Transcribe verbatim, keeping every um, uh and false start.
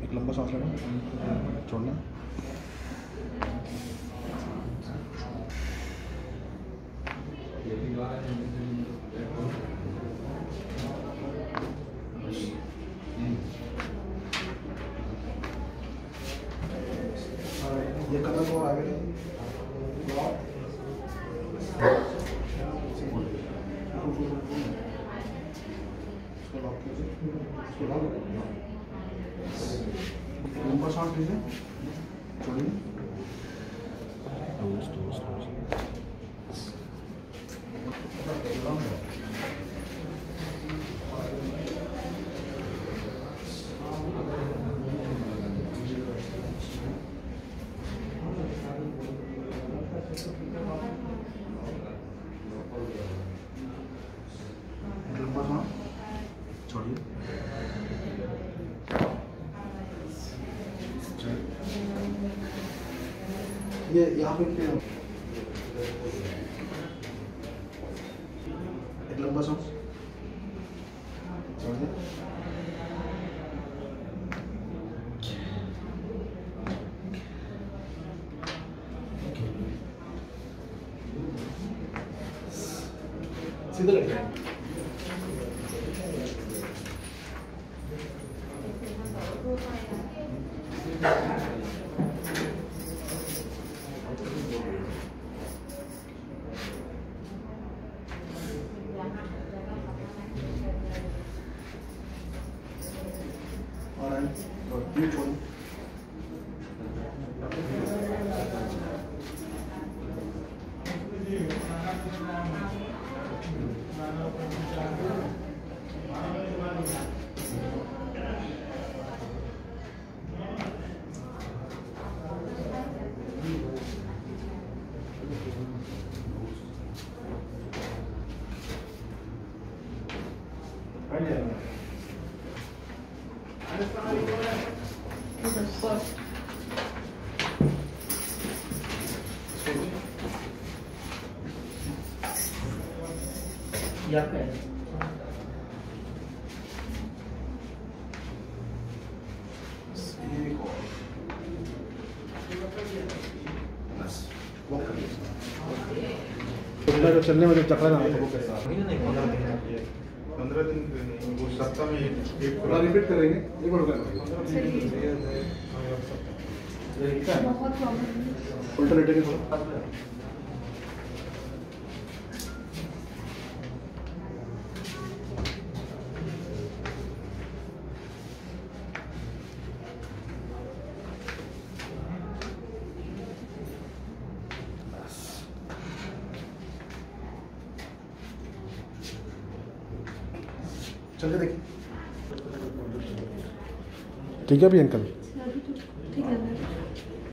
एक लंबा सांस लेना, छोड़ना। ये कदम को आगे लंबा सांस लीजिए, छोड़िए। लंबा सांस छोड़िए। ये यहाँ पे एक लंबा सांस छोड़िए। सीधे लग जाए। और ये छोड़। तो चलने में जब चक्कर आता वो कैसा पंद्रह दिन वो सप्ताह में एक पूरा रिपीट करेंगे। ये बढ़ गया उल्टा लेटेंगे थोड़ा। चलिए देखिए। ठीक है अभी अंकल, ठीक है।